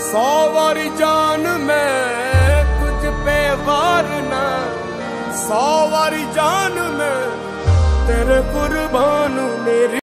100 बारी जान मैं तुझ पे वार ना, 100 बारी जान मैं तेरे कुर्बान।